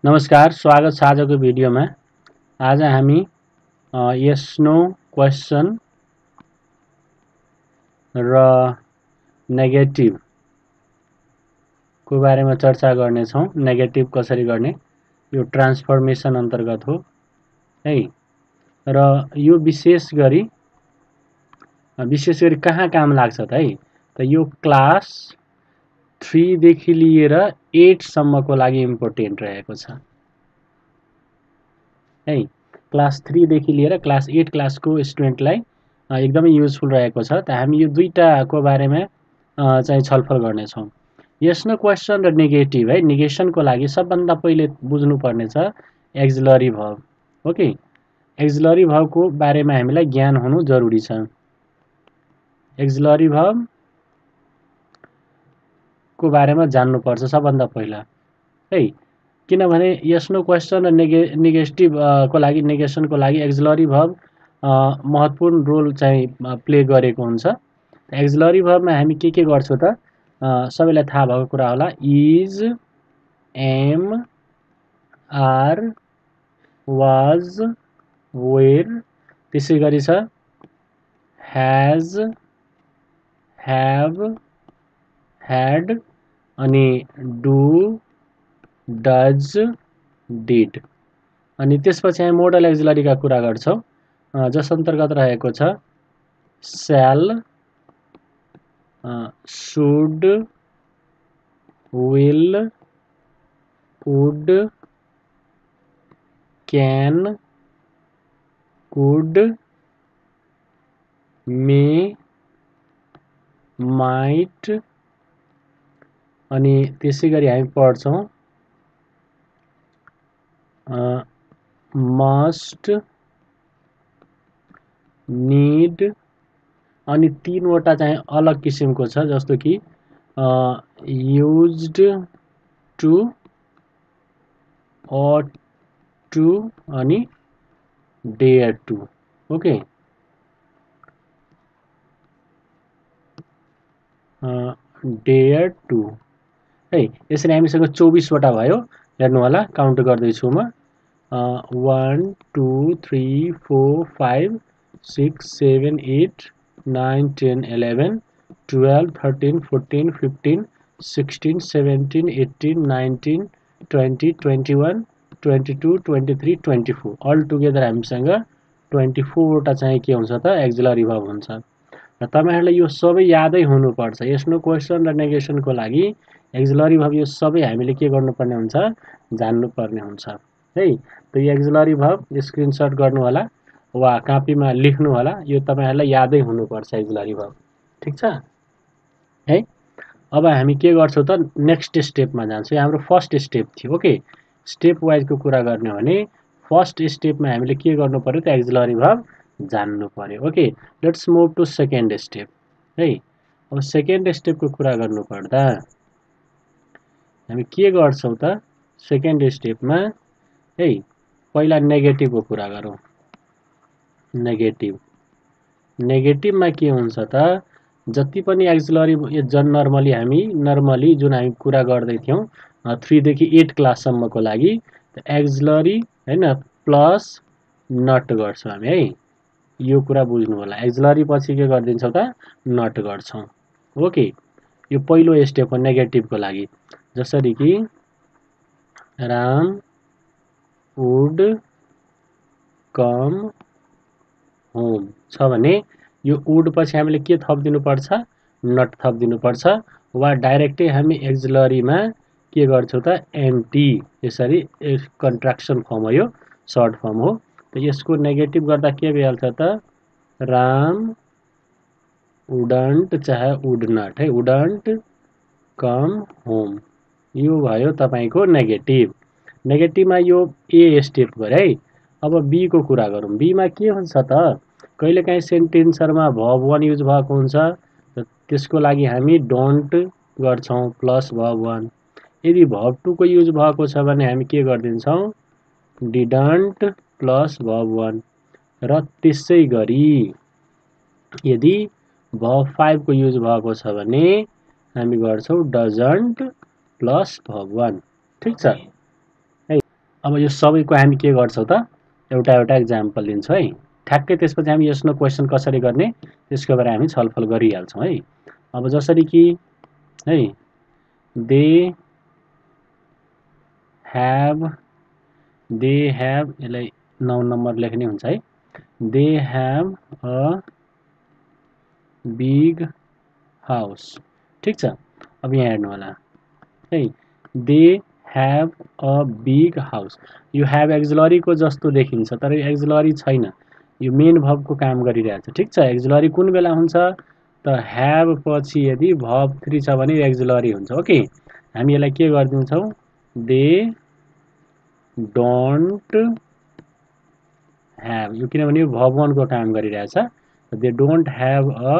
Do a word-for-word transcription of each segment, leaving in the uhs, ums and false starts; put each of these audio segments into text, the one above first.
नमस्कार, स्वागत छ आजको भिडियोमा। आज हामी यस नो क्वेसन र नेगेटिभ को बारेमा चर्चा गर्ने छौं। नेगेटिभ कसरी गर्ने यो ट्रान्सफर्मेसन अन्तर्गत हो है। र यो विशेष गरी विशेष गरी कहाँ काम लाग्छ त है त यो क्लास थ्री देखि लिएर एट सम्मको लागि इम्पोर्टेन्ट रहेको छ है। क्लास थ्री देखि लिएर क्लास एट क्लासको स्टुडेन्टलाई एकदमै युजफुल रहेको छ। त हामी यो दुईटाको बारेमा चाहिँ छलफल गर्ने छौं। यस नो क्वेसन र नेगेटिभ है। नेगेसनको लागि सबभन्दा पहिले बुझ्नुपर्ने छ एक्जिलरी भर्ब। ओके, एक्जिलरी भर्बको बारेमा हामीलाई ज्ञान हुनु जरुरी छ। एक्जिलरी भर्ब को बारेमा जान्नुपर्छ सबभन्दा पहिला है। किनभने यस नो क्वेसन र नेगे नेगेटिभ को लागि नेगेसनको लागि एक्जिलरी भर्ब महत्त्वपूर्ण रोल चाहिँ प्ले गरेको हुन्छ। एक्जिलरी भर्बमा हामी के के गर्छौं त सबैलाई थाहा भएको कुरा होला। Is, am, are, was, were, त्यसै गरी छ हैज, हैव, had अनि डु, डज, डिड। अनि त्यसपछि हामी मोडल एक्जिलरीका कुरा गर्छौं जस अन्तर्गत रहेको छ shall, should, will, would, can, could, may, might अनि त्यसै गरी हामी पढ्छौं मस्ट, नीड अनि तीनवटा चाहिँ अलग किसिमको छ जस्तो कि युज्ड टु, ought टु अनि dare to. Okay, dare to है। यसरी हामीसँग चौबीस वटा भयो। हेर्नु होला, काउन्ट गर्दैछु म। One two three four five six seven eight nine ten eleven twelve thirteen fourteen fifteen sixteen seventeen eighteen nineteen twenty twenty one twenty two twenty three twenty four all together हामीसँग twenty फोरवटा चाहिँ के हुन्छ त axillary verb हुन्छ। र तपाईहरुलाई यो सबै यादै हुनुपर्छ। यस नो क्वेसन र नेगेसनको लागि एक्जिलरी भर्ब यो सबै हामीले के गर्नुपर्ने हुन्छ जान्नुपर्ने हुन्छ है। त यो एक्जिलरी भर्ब स्क्रिनशट गर्नु होला वा कापीमा लेख्नु होला। यो तपाईहरुलाई यादै हुनुपर्छ एक्जिलरी भर्ब। ठीक छ है। अब हामी के गर्छौं त नेक्स्ट स्टेपमा जान्छौं। हाम्रो फर्स्ट स्टेप थियो। ओके, स्टेप वाइजको कुरा गर्ने हो भने फर्स्ट स्टेपमा हामीले के गर्नु पर्यो त एक्जिलरी भर्ब जान्नु पर्यो। Okay, let's move to second step है। अब सेकेन्ड स्टेपको कुरा गर्नु पर्दा हामी के गर्छौं त सेकेन्ड स्टेपमा है पहिला नेगेटिभको कुरा गरौँ। नेगेटिभ नेगेटिभमा के हुन्छ त जति पनि एक्जिलरी जन नर्मली हामी नर्मली जुन हामी कुरा गर्दै थियौं थ्री देखि एट क्लाससम्मको लागि एक्जिलरी हैन प्लस नट गर्छौं हामी है। यो कुरा बुझ्नु होला। एक्जिलरी पछि के गर्दिन्छौं त नट गर्छौं। ओके, यो पहिलो स्टेप हो नेगेटिभको लागि। जसरी कि राम वुड कम होम छ भने यो वुड पछि हामीले के थपिदिनु पर्छ नट थपिदिनु पर्छ वा डाइरेक्टै हामी एक्जिलरीमा के गर्छौं त एमटी। यसरी कन्ट्र्याक्सन फर्म हो, यो सर्ट फर्म हो। त यसको नेगेटिभ गर्दा के भइहाल्छ त राम वुडन्ट चाहे वुड नट है, वुडन्ट कम होम। यो भयो तपाईको नेगेटिभ। नेगेटिभमा यो ए स्टेप गरे है। अब बी को कुरा गरौँ। बी मा के हुन्छ त कहिलेकाहीँ सेन्टेन्सहरुमा भर्ब वन युज भएको हुन्छ। त्यसको लागि हामी डोन्ट गर्छौं प्लस भर्ब वन। यदि भर्ब टू को युज भएको छ भने हामी के गर्दिन्छौं डिडन्ट प्लस भर्ब वन। र त्यसै गरी यदि भर्ब फाइभ को युज भएको छ भने हामी गर्छौं डजन्ट प्लस भर्ब वन। ठीक छ है। अब यो सबैको हामी के गर्छौँ त एउटा एउटा एक्जाम्पल लिन्छौँ है ठ्याक्कै त्यसपछि हामी यस नो क्वेसन कसरी गर्ने त्यसको बारे हामी छलफल गरिहाल्छौँ है अब जसरी कि है दे ह्याभ दे ह्याभ यसलाई नौ नम्बर लेख्ने हुन्छ है they have a big house ठिक छ अब यहाँ हेर्नु होला है they have a big house यो ह्याभ एक्जुलरीको जस्तो देखिन्छ तर यो एक्जुलरी छैन यो मेन भर्बको काम गरिरहेछ ठिक छ एक्जुलरी कुन बेला हुन्छ त ह्याभ पछि यदि भर्ब थ्री छ भने एक्जुलरी हुन्छ ओके हामी यसलाई के गरिदिन्छौँ दे डोन्ट ह्याभ यो किनभने यो भर्ब वानको काम गरिरहेछ they don't have a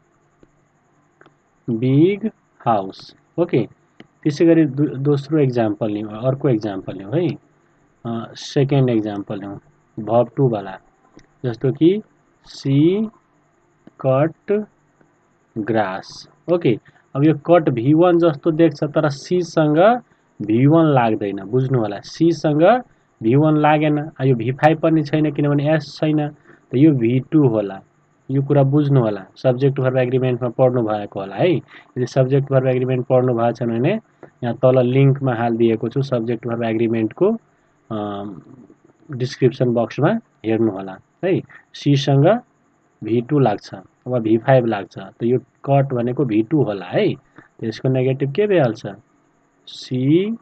big house okay त्यसै गरी दोस्रो एक्जाम्पल लिउँ अर्को एक्जाम्पल लिउँ है सेकेन्ड एक्जाम्पल लिउँ भर्ब टू वाला जस्तो कि सी कट ग्रास ओके अब यो कट भी वान जस्तो देख्छ तर सीसँग भी वान लाग्दैन बुझ्नु होला सीसँग भी वान लागेन यो भी फाइभ पनि छैन किनभने एस छैन त यो भी टू होला यो कुरा बुझ्नु होला सब्जेक्ट भर्ब एग्रिमेन्टमा पढ्नु भएको होला है यदि सब्जेक्ट भर्ब एग्रिमेन्ट पढ्नु भएको छैन भने यहाँ तल लिङ्कमा हालिदिएको छु सब्जेक्ट भर्ब एग्रिमेन्टको डिस्क्रिप्सन बक्समा हेर्नु होला है सीसँग भी टू लाग्छ अब भी फाइभ लाग्छ त यो कट भनेको भी टू होला है त्यसको नेगेटिभ के भइहाल्छ सी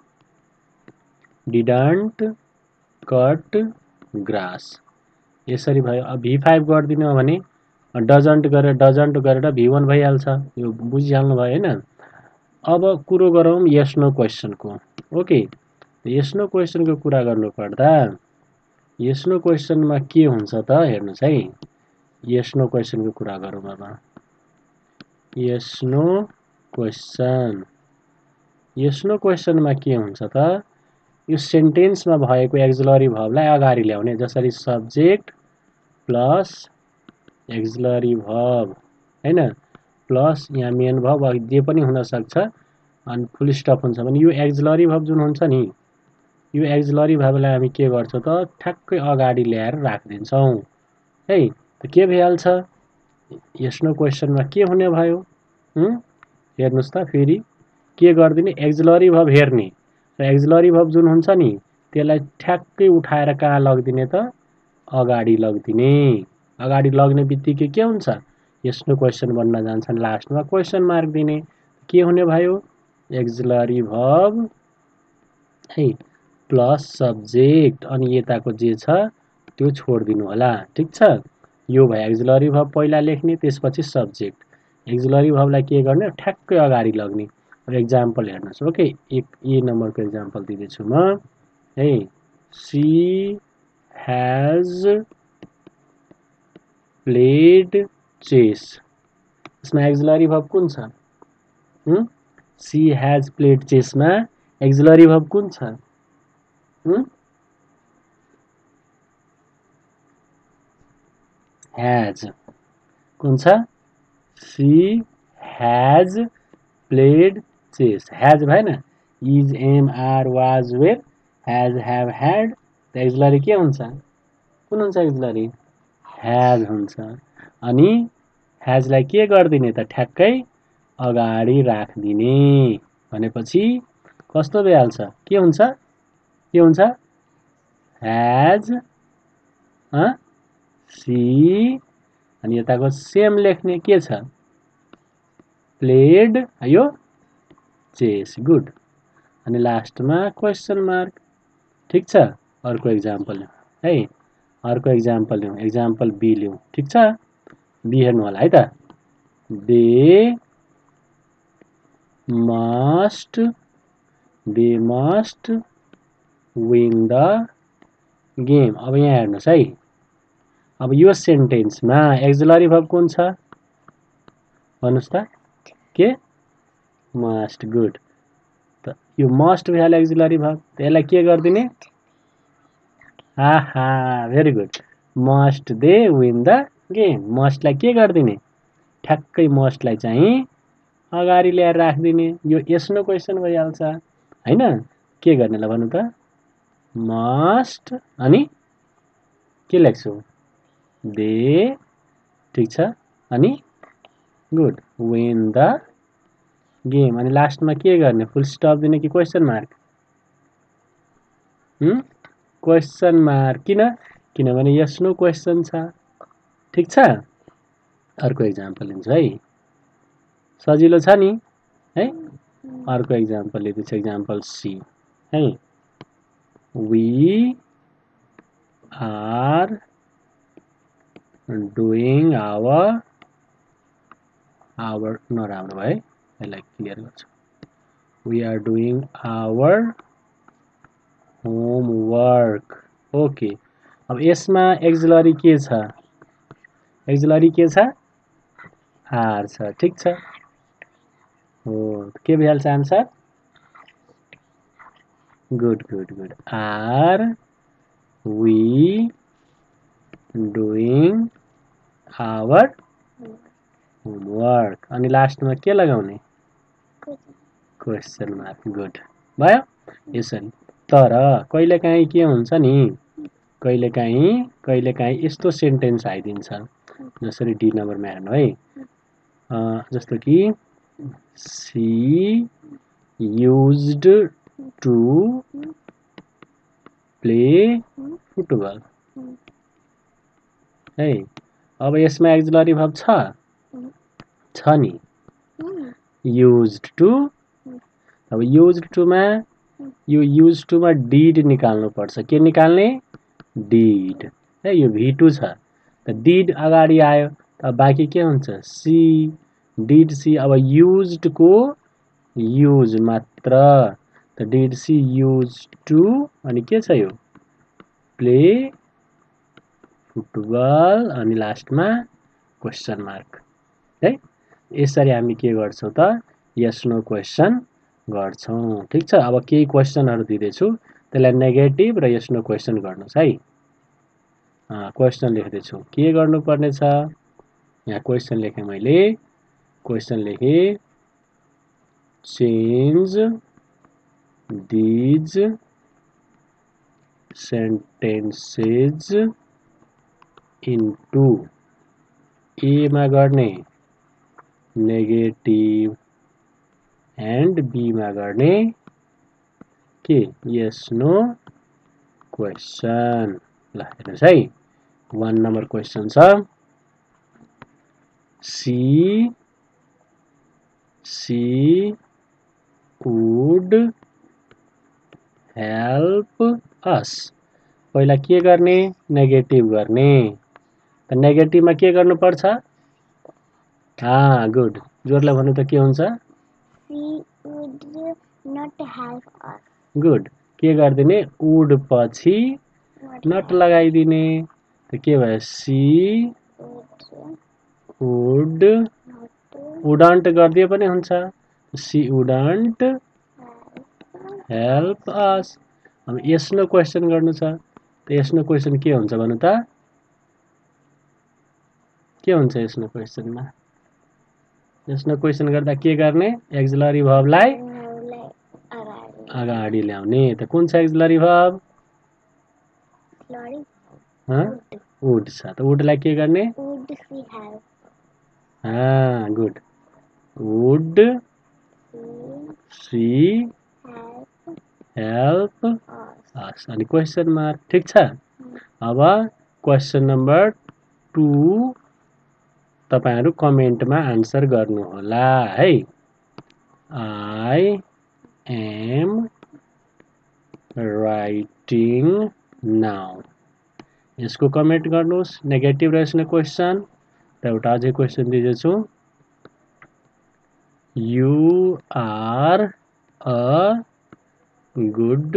डिडन्ट कट ग्रास यसरी भयो अब भी फाइभ गरिदिनु भने डजन्ट गरेर डजन्ट गरेर भी वान भइहाल्छ यो बुझिहाल्नु भयो होइन अब कुरो गरौँ यस नो क्वेसनको ओके यस नो क्वेसनको कुरा गर्नुपर्दा यस नो क्वेसनमा के हुन्छ त हेर्नुहोस् है यस नो क्वेसनको कुरा गरौँ अब yes no question yes no क्वेसनमा के हुन्छ त यो सेन्टेन्समा भएको एक्जुलरी भर्बलाई अगाडि ल्याउने जसरी सब्जेक्ट प्लस एक्जुलरी भर्ब हैन प्लस यहाँ मेन भर्ब जे पनि हुन सक्छ अनि फुल स्टप हुन्छ भने यो एक्जुलरी भर्ब जुन हुन्छ नि यो एक्जुलरी भर्बलाई हामी के गर्छौँ त ठ्याक्कै अगाडि ल्याएर राखिदिन्छौँ है त के भइहाल्छ यस नो क्वेसनमा के हुने भयो हेर्नुहोस् त फेरि के गरिदिने एक्जुलरी भर्ब हेर्ने र एक्जुलरी भर्ब जुन हुन्छ नि त्यसलाई ठ्याक्कै उठाएर कहाँ लगिदिने त अगाडि लगिदिने अगाडि लग्ने बित्तिकै के हुन्छ यस नो क्वेसन बन्न जान्छ लास्टमा क्वेसन मार्क दिने के हुने भयो एक्जुलरी भर्ब है प्लस सब्जेक्ट अनि यताको जे छ त्यो छोडिदिनु होला ठिक छ यो भयो एक्जुलरी भर्ब पहिला लेख्ने त्यसपछि सब्जेक्ट एक्जुलरी भर्बलाई के गर्ने ठ्याक्कै अगाडि लग्ने अब एक्जाम्पल हेर्नुहोस् ओके एक ए नम्बरको एक्जाम्पल दिँदैछु म है सी ह्याज प्लेड चेस यसमा एक्जुलरी भर्ब कुन छ सी ह्याज प्लेड चेसमा एक्जुलरी भर्ब कुन छ ह्याज कुन छ she has played chess has भएन is am are was were has have had त एक्जुलरी के हुन्छ कुन हुन्छ एक्जुलरी ह्याज हुन्छ अनि ह्याजलाई के गरिदिने त ठ्याक्कै अगाडि राखिदिने भनेपछि कस्तो भइहाल्छ के हुन्छ के हुन्छ ह्याज सी अनि यताको सेम लेख्ने के छ प्लेड यो चेस गुड अनि लास्टमा क्वेसन मार्क ठिक छ अर्को एक्जाम्पल है अर्को एक्जाम्पल लिउँ एक्जाम्पल बी लिउँ ठिक छ बी हेर्नु होला है त they must they must win the game अब यहाँ हेर्नुहोस् है अब यो सेन्टेन्समा एक्जुलरी भर्ब कुन छ भन्नुहोस् त के मस्ट गुड त यो मस्ट भइहाल्यो एक्जुलरी भर्ब त यसलाई के गरिदिने aha very good must they win the game मस्टलाई के गरिदिने ठ्याक्कै मस्टलाई चाहिँ अगाडि ल्याएर राखिदिने यो यस नो क्वेसन भइहाल्छ हैन के गर्ने ल भन्नु त मस्ट अनि के लेख्छौ दे ठीक छ अनि गुड विन द गेम अनि लास्टमा के गर्ने फुल स्टप दिने कि question mark hmm question mark किन किनभने यस नो क्वेशन छ ठीक छ अर्को एक्जाम्पल लिन्छु है सजिलो छ नि है अर्को एक्जाम्पल लिँदैछु एक्जाम्पल सी है we are doing our our नराम्रो भयो यसलाई क्लियर गर्छु we are doing our homework okay अब यसमा एक्सिलरी के छ एक्सिलरी के छ आर छ ठीक छ हो के भइहाल्छ answer good good good are we doing our homework अनि लास्टमा के लगाउने क्वेशन मार्क गुड भयो यसरी तर कहिलेकाहीँ के हुन्छ नि कहिलेकाहीँ कहिलेकाहीँ यस्तो सेन्टेन्स आइदिन्छ जसरी डी नम्बरमा हेर्नु है जस्तो कि she used to play football है अब यसमा एक्सिलरी भर्ब छ छ नि used to अब used to मा यो used to मा did निकाल्नु पर्छ के निकाल्ने did है यो भी टू छ त did अगाडि आयो त बाँकी के हुन्छ सी did सी अब used को use मात्र त did सी used to अनि के छ यो play फुटबल अनि लास्टमा क्वेशन मार्क है यसरी हामी के गर्छौं त यस नो क्वेशन गर्छौं ठीक छ अब केही क्वेशनहरु दिदैछु त्यसलाई नेगेटिभ र यस नो क्वेशन गर्नुस् है अ क्वेशन लेख्दै छु के गर्नु पर्ने छ यहाँ क्वेशन लेखे मैले क्वेशन लेखे change these sentences into A मा गर्ने नेगेटिभ एन्ड B मा गर्ने के yes no question ल हेर्नुस् है one नम्बर क्वेशन छ she she would help us पहिला के गर्ने नेगेटिभ गर्ने त नेगेटिभ मा के गर्नु पर्छ हाँ गुड जोरले भन्नु त के हुन्छ she would not help us good के गर्दिने would पछि not लगाइदिने त के भयो she would wouldn't गर्दिए पनि हुन्छ she wouldn't help us अब yes no question गर्नु छ त yes no question के हुन्छ भन्नु त के हुन्छ yes no question मा yes no question गर्दा के गर्ने एक्सिलरी भर्बलाई अगाडि ल्याउने त कुन छ एक्सिलरी भर्ब ह would छ त would लाई के गर्ने would she help हाँ good would she help us अनि क्वेशन मार्क ठीक छ अब क्वेशन नम्बर टू तपाईहरु कमेन्टमा आन्सर गर्नु होला है I am writing now यसको कमेन्ट गर्नुस् नेगेटिभ रहेछ क्वेशन त एउटा अझै क्वेशन दिदैछु you are a good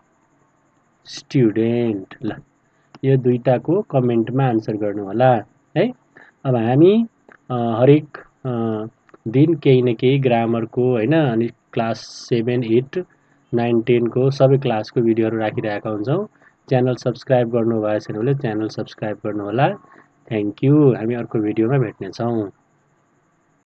student ल यो दुईटाको कमेन्टमा आन्सर गर्नु होला है अब हामी हरेक दिन केही न केही ग्रामरको हैन अनि class seven eight nine ten को सबै क्लासको भिडियोहरु राखिरहेका हुन्छौं च्यानल सब्स्क्राइब गर्नु भएको छैन भने च्यानल सब्स्क्राइब गर्नु होला थ्यांक यू हामी अर्को भिडियोमा भेट्ने छौं